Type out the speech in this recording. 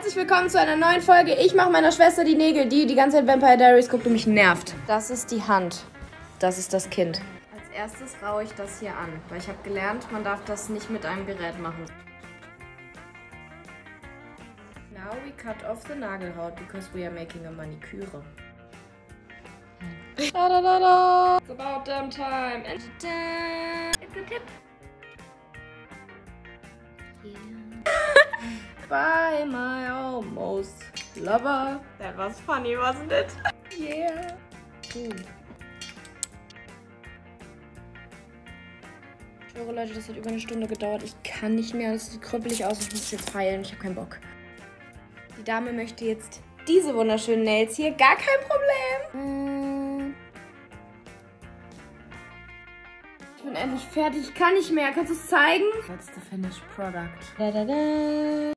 Herzlich willkommen zu einer neuen Folge. Ich mache meiner Schwester die Nägel, die ganze Zeit Vampire Diaries guckt und mich nervt. Das ist die Hand. Das ist das Kind. Als erstes raue ich das hier an, weil ich habe gelernt, man darf das nicht mit einem Gerät machen. Now we cut off the Nagelhaut because we are making a Maniküre. Da da da da. It's about damn time. And it's a tip. Bye, my almost lover. That was funny, wasn't it? Yeah. Ich schwöre, Leute, das hat über eine Stunde gedauert. Ich kann nicht mehr. Das sieht krüppelig aus. Ich muss es jetzt heilen. Ich habe keinen Bock. Die Dame möchte jetzt diese wunderschönen Nails hier. Gar kein Problem. Ich bin endlich fertig. Ich kann nicht mehr. Kannst du es zeigen? That's the finished product. Da, da, da.